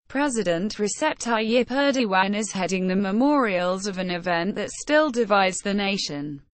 President Recep Tayyip Erdogan is heading the memorials of an event that still divides the nation.